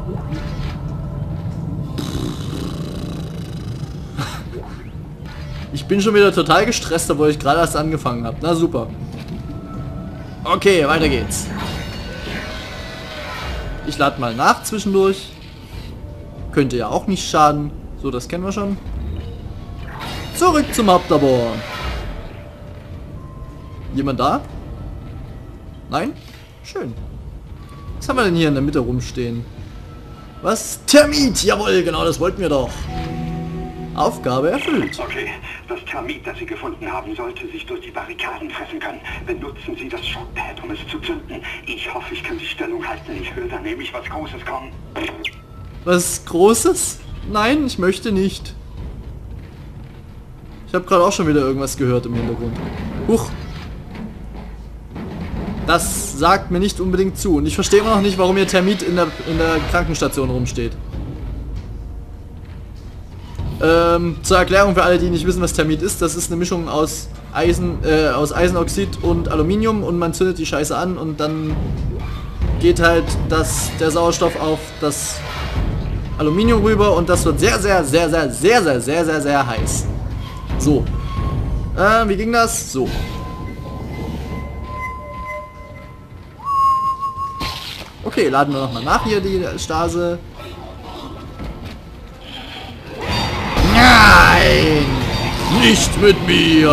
Ich bin schon wieder total gestresst, obwohl ich gerade erst angefangen habe. Na super. Okay, weiter geht's. Ich lade mal nach zwischendurch. Könnte ja auch nicht schaden. So, das kennen wir schon. Zurück zum Hauptlabor. Jemand da? Nein? Schön. Was haben wir denn hier in der Mitte rumstehen? Was? Termit! Jawohl, genau das wollten wir doch. Aufgabe erfüllt. Okay, das Termit, das Sie gefunden haben, sollte sich durch die Barrikaden fressen können. Benutzen Sie das Schockpad, um es zu zünden. Ich hoffe, ich kann die Stellung halten. Ich höre da nämlich was Großes kommen. Was Großes? Nein, ich möchte nicht. Ich habe gerade auch schon wieder irgendwas gehört im Hintergrund. Huch. Das sagt mir nicht unbedingt zu. Und ich verstehe immer noch nicht, warum hier Termit in der Krankenstation rumsteht. Zur Erklärung für alle, die nicht wissen, was Termit ist. Das ist eine Mischung aus Eisenoxid und Aluminium und man zündet die Scheiße an und dann geht halt der Sauerstoff auf das Aluminium rüber und das wird sehr, sehr, sehr, sehr, sehr, sehr, sehr, sehr, sehr heiß. So. Wie ging das? So. Okay, laden wir nochmal nach hier die Stase. Nein! Nicht mit mir!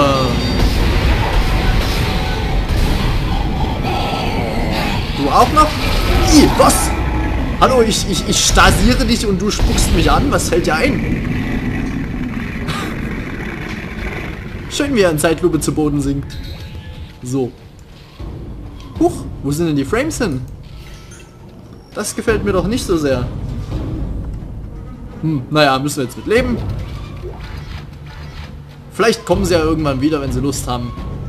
Du auch noch? Ih, was? Hallo, ich stasiere dich und du spuckst mich an? Was fällt dir ein? Schön, wie er in Zeitlupe zu Boden sinkt. So. Huch, wo sind denn die Frames hin? Das gefällt mir doch nicht so sehr. Naja, müssen wir jetzt mit leben. Vielleicht kommen sie ja irgendwann wieder, wenn sie Lust haben.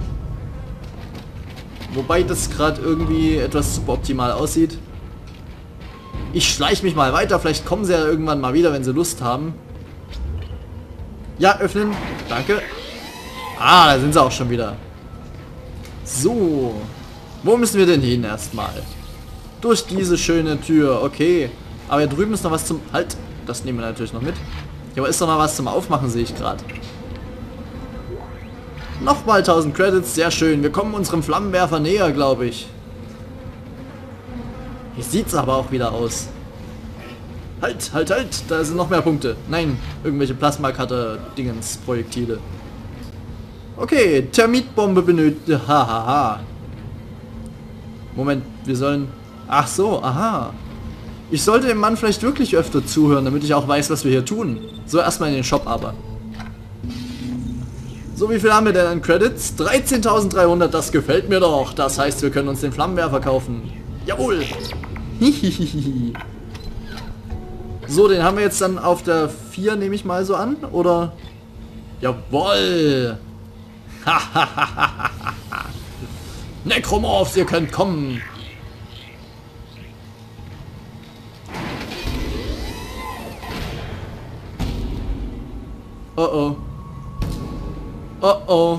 Wobei das gerade irgendwie etwas suboptimal aussieht. Ich schleiche mich mal weiter. Vielleicht kommen sie ja irgendwann mal wieder, wenn sie Lust haben. Ja, öffnen. Danke. Ah, da sind sie auch schon wieder. So. Wo müssen wir denn hin erstmal? Durch diese schöne Tür. Okay. Aber hier drüben ist noch was zum... Halt. Das nehmen wir natürlich noch mit. Hier aber ist doch mal was zum Aufmachen, sehe ich gerade. Nochmal 1000 Credits. Sehr schön. Wir kommen unserem Flammenwerfer näher, glaube ich. Hier sieht es aber auch wieder aus. Halt, halt, halt. Da sind noch mehr Punkte. Nein, irgendwelche Plasma-Cutter-Dingens, Projektile. Okay, Termitbombe benötigt. Hahaha. Moment, wir sollen... Ach so, aha. Ich sollte dem Mann vielleicht wirklich öfter zuhören, damit ich auch weiß, was wir hier tun. So, erstmal in den Shop aber. So, wie viel haben wir denn an Credits? 13.300, das gefällt mir doch. Das heißt, wir können uns den Flammenwerfer kaufen. Jawohl. Hihihihi. So, den haben wir jetzt dann auf der 4, nehme ich mal so an, oder? Jawohl. Necromorphs, ihr könnt kommen. Oh oh. Oh oh.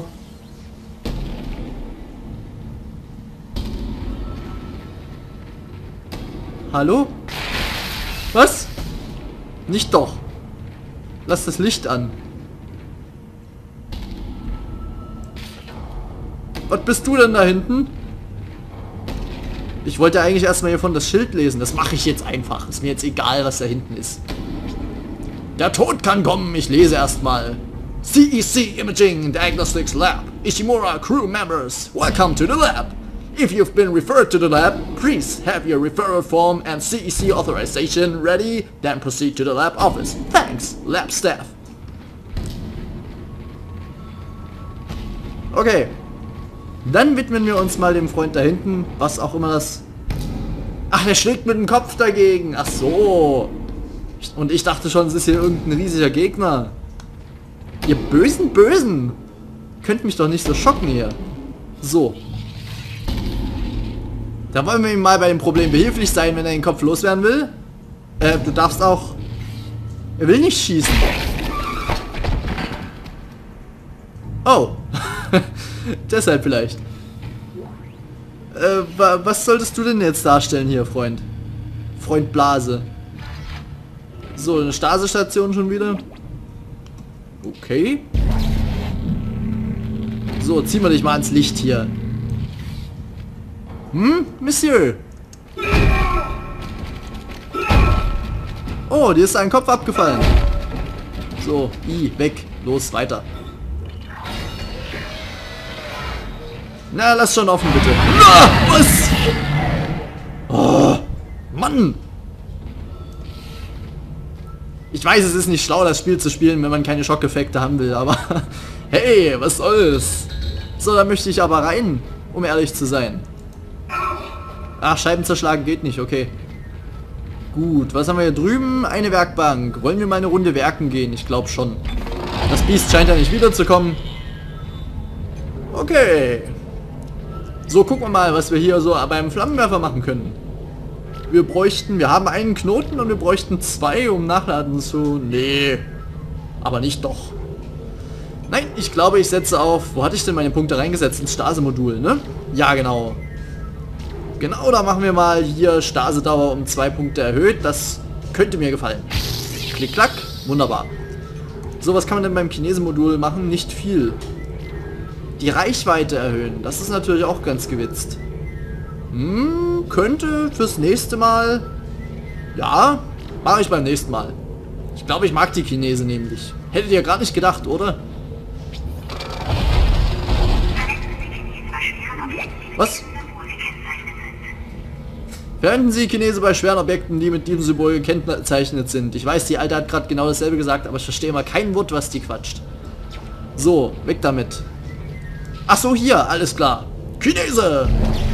Hallo? Was? Nicht doch. Lass das Licht an. Was bist du denn da hinten? Ich wollte eigentlich erstmal hiervon das Schild lesen. Das mache ich jetzt einfach. Ist mir jetzt egal, was da hinten ist. Der Tod kann kommen. Ich lese erstmal. CEC Imaging Diagnostics Lab. Ishimura crew members, welcome to the lab. If you've been referred to the lab, please have your referral form and CEC authorization ready, then proceed to the lab office. Thanks, lab staff. Okay. Dann widmen wir uns mal dem Freund da hinten, was auch immer das... Ach, der schlägt mit dem Kopf dagegen. Ach so. Und ich dachte schon, es ist hier irgendein riesiger Gegner. Ihr bösen Bösen. Könnt mich doch nicht so schocken hier. So. Da wollen wir ihm mal bei dem Problem behilflich sein, wenn er den Kopf loswerden will. Du darfst auch... Er will nicht schießen. Oh. Deshalb vielleicht. Was solltest du denn jetzt darstellen hier, Freund? Freund Blase. So, eine Stasistation schon wieder. Okay. So, ziehen wir dich mal ans Licht hier. Monsieur? Oh, dir ist ein Kopf abgefallen. So, weg. Los, weiter. Na, lass schon offen, bitte. Na, was? Oh, Mann. Ich weiß, es ist nicht schlau, das Spiel zu spielen, wenn man keine Schockeffekte haben will, aber hey, was soll's? So, da möchte ich aber rein, um ehrlich zu sein. Ach, Scheiben zerschlagen geht nicht, okay. Gut, was haben wir hier drüben? Eine Werkbank. Wollen wir mal eine Runde werken gehen? Ich glaube schon. Das Biest scheint ja nicht wiederzukommen. Okay. So, gucken wir mal, was wir hier so beim Flammenwerfer machen können. Wir haben einen Knoten und wir bräuchten 2, um nachladen zu... Nee. Aber nicht doch. Nein, ich glaube, ich setze auf... Wo hatte ich denn meine Punkte reingesetzt? Ins Stase-Modul, ne? Ja, genau. Genau, da machen wir mal hier Stasedauer um 2 Punkte erhöht. Das könnte mir gefallen. Klick, klack. Wunderbar. So, was kann man denn beim Chinesen-Modul machen? Nicht viel. Die Reichweite erhöhen. Das ist natürlich auch ganz gewitzt. Könnte fürs nächste Mal... Ja, mache ich beim nächsten Mal. Ich glaube, ich mag die Chinesen nämlich. Hättet ihr gerade nicht gedacht, oder? Was? Verwenden Sie Chinese bei schweren Objekten, die mit diesem Symbol gekennzeichnet sind. Ich weiß, die Alte hat gerade genau dasselbe gesagt, aber ich verstehe mal kein Wort, was die quatscht. So, weg damit. Ach so, hier, alles klar. Chinese!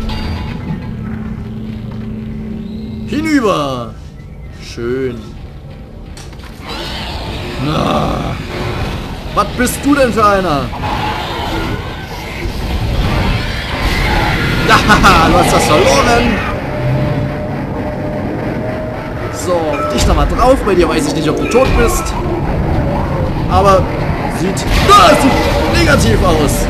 Hinüber! Schön. Na, was bist du denn für einer? Haha, du hast das verloren! So, dich nochmal drauf, bei dir weiß ich nicht, ob du tot bist. Aber sieht negativ aus.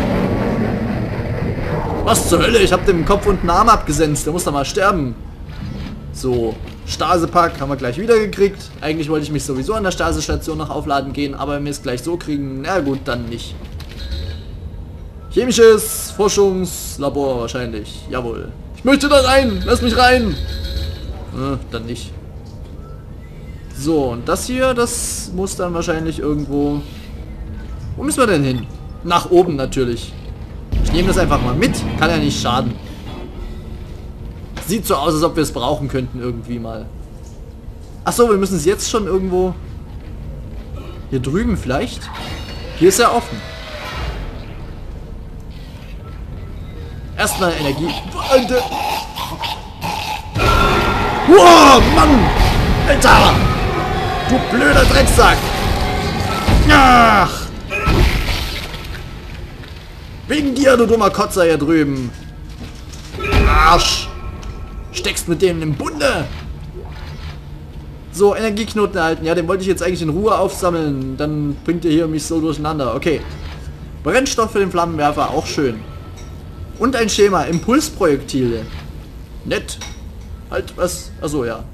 Was zur Hölle? Ich habe dem Kopf und den Arm abgesenzt. Der muss doch mal sterben. So, Stasepack haben wir gleich wieder gekriegt. Eigentlich wollte ich mich sowieso an der Stasestation noch aufladen gehen, aber wenn wir es gleich so kriegen, na gut, dann nicht. Chemisches Forschungslabor wahrscheinlich. Jawohl. Ich möchte da rein. Lass mich rein. Dann nicht. So, und das hier, das muss dann wahrscheinlich irgendwo... Wo müssen wir denn hin? Nach oben natürlich. Ich nehme das einfach mal mit. Kann ja nicht schaden. Sieht so aus, als ob wir es brauchen könnten irgendwie mal. Achso, wir müssen es jetzt schon irgendwo... Hier drüben vielleicht? Hier ist ja offen. Erstmal Energie. Wow, Mann! Alter! Du blöder Drecksack! Ach! Wegen dir, du dummer Kotzer hier drüben! Arsch! Steckst mit denen im Bunde! So, Energieknoten erhalten. Ja, den wollte ich jetzt eigentlich in Ruhe aufsammeln. Dann bringt ihr hier mich so durcheinander. Okay. Brennstoff für den Flammenwerfer, auch schön. Und ein Schema. Impulsprojektile. Nett. Halt, was? Achso, ja.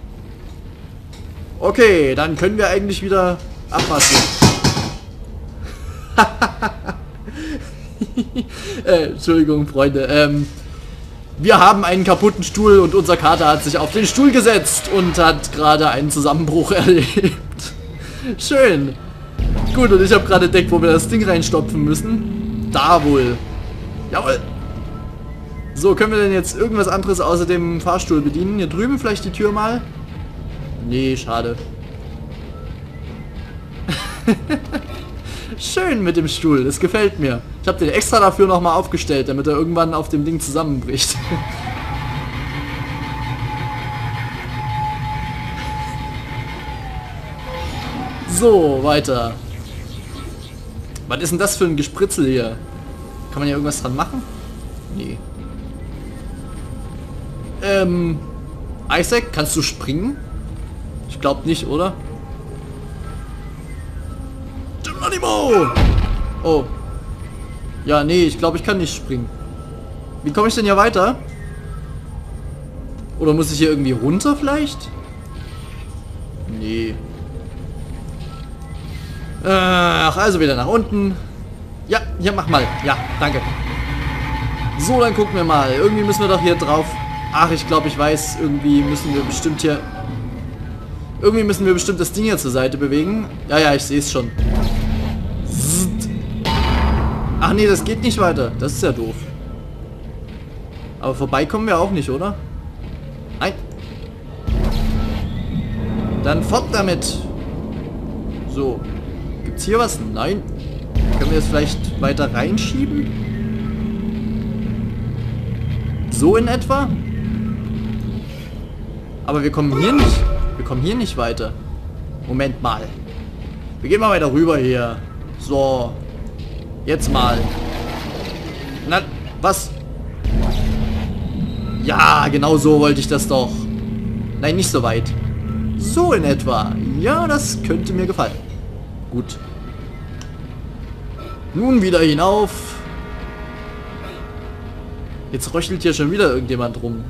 Okay, dann können wir eigentlich wieder abpassen. Entschuldigung, Freunde. Wir haben einen kaputten Stuhl und unser Kater hat sich auf den Stuhl gesetzt und hat gerade einen Zusammenbruch erlebt. Schön. Gut, und ich habe gerade entdeckt, wo wir das Ding reinstopfen müssen. Da wohl. Jawohl. So, können wir denn jetzt irgendwas anderes außer dem Fahrstuhl bedienen? Hier drüben vielleicht die Tür mal? Nee, schade. Schön mit dem Stuhl, das gefällt mir. Ich habe den extra dafür nochmal aufgestellt, damit er irgendwann auf dem Ding zusammenbricht. So, weiter. Was ist denn das für ein Gespritzel hier? Kann man hier irgendwas dran machen? Nee. Isaac, kannst du springen? Ich glaube nicht, oder? Geronimo! Oh. Ja, nee, ich glaube, ich kann nicht springen. Wie komme ich denn hier weiter? Oder muss ich hier irgendwie runter vielleicht? Nee. Ach, also wieder nach unten. Ja, hier, mach mal. Ja, danke. So, dann gucken wir mal. Irgendwie müssen wir doch hier drauf. Ach, ich glaube, ich weiß. Irgendwie müssen wir bestimmt hier... Irgendwie müssen wir bestimmt das Ding hier zur Seite bewegen. Ja, ja, ich sehe es schon. Zzt. Ach nee, das geht nicht weiter. Das ist ja doof. Aber vorbeikommen wir auch nicht, oder? Nein. Dann fort damit. So. Gibt's hier was? Nein. Können wir es vielleicht weiter reinschieben? So in etwa? Aber wir kommen hier nicht. Wir kommen hier nicht weiter. Moment mal. Wir gehen mal weiter rüber hier. So. Jetzt mal. Na, was? Ja, genau so wollte ich das doch. Nein, nicht so weit. So in etwa. Ja, das könnte mir gefallen. Gut. Nun wieder hinauf. Jetzt röchelt hier schon wieder irgendjemand rum.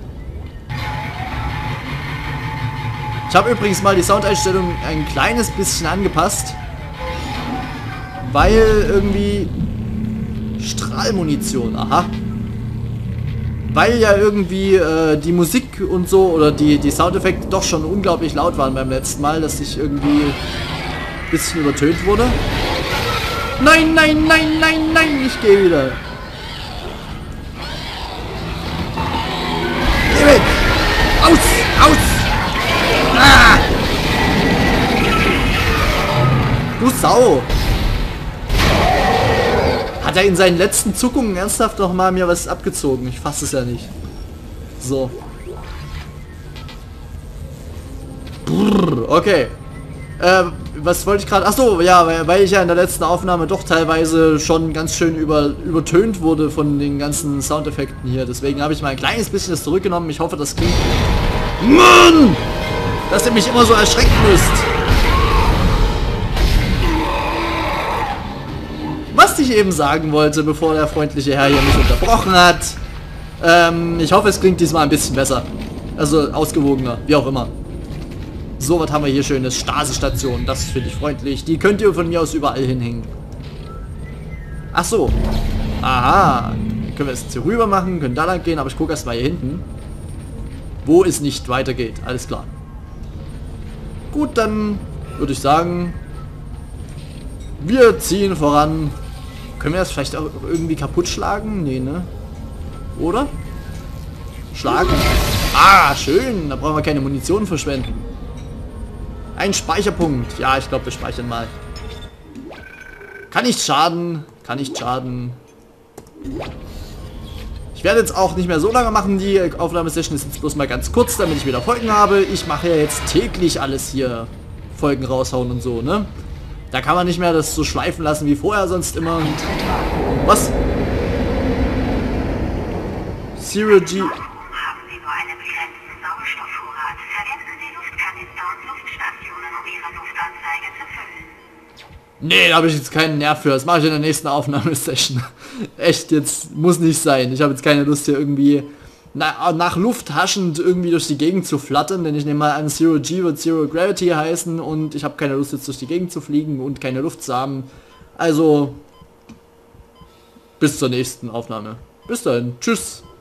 Ich habe übrigens mal die Soundeinstellung ein kleines bisschen angepasst. Weil irgendwie... Strahlmunition, aha. Weil ja irgendwie die Musik und so oder die Soundeffekte doch schon unglaublich laut waren beim letzten Mal, dass ich irgendwie ein bisschen übertönt wurde. Nein, nein, nein, nein, nein, ich gehe wieder. Geh weg! Aus! Aus! Ah! Du Sau! Hat er in seinen letzten Zuckungen ernsthaft noch mal mir was abgezogen? Ich fasse es ja nicht. So. Brrr, okay. Was wollte ich gerade... Achso, ja, weil ich ja in der letzten Aufnahme doch teilweise schon ganz schön übertönt wurde von den ganzen Soundeffekten hier. Deswegen habe ich mal ein kleines bisschen das zurückgenommen. Ich hoffe, das klingt... Mann! Dass ihr mich immer so erschrecken müsst. Was ich eben sagen wollte, bevor der freundliche Herr hier mich unterbrochen hat. Ich hoffe, es klingt diesmal ein bisschen besser. Also ausgewogener, wie auch immer. So, was haben wir hier schönes? Stasi-Station, das finde ich freundlich. Die könnt ihr von mir aus überall hinhängen. Ach so. Aha. Können wir es jetzt hier rüber machen, können da lang gehen, aber ich gucke erst mal hier hinten. Wo es nicht weitergeht, alles klar. Gut, dann würde ich sagen, wir ziehen voran. Können wir das vielleicht auch irgendwie kaputt schlagen? Nee, ne? Oder? Schlagen. Ah, schön. Da brauchen wir keine Munition verschwenden. Ein Speicherpunkt. Ja, ich glaube, wir speichern mal. Kann nicht schaden. Kann nicht schaden. Ich werde jetzt auch nicht mehr so lange machen. Die Aufnahmesession ist jetzt bloß mal ganz kurz, damit ich wieder Folgen habe. Ich mache ja jetzt täglich alles hier. Folgen raushauen und so, ne? Da kann man nicht mehr das so schleifen lassen wie vorher sonst immer. Und was? Zero G. Haben Sie nur einen begrenzten Sauerstoffvorrat? Verwenden Sie Luftkanister und Luftstationen, um Ihre Luftanzeige zu füllen. Nee, da habe ich jetzt keinen Nerv für. Das mache ich in der nächsten Aufnahmesession. Echt, jetzt muss nicht sein. Ich habe jetzt keine Lust hier irgendwie nach Luft haschend irgendwie durch die Gegend zu flattern, denn ich nehme mal an, Zero G wird Zero Gravity heißen und ich habe keine Lust jetzt durch die Gegend zu fliegen und keine Luftsamen. Also bis zur nächsten Aufnahme. Bis dann. Tschüss.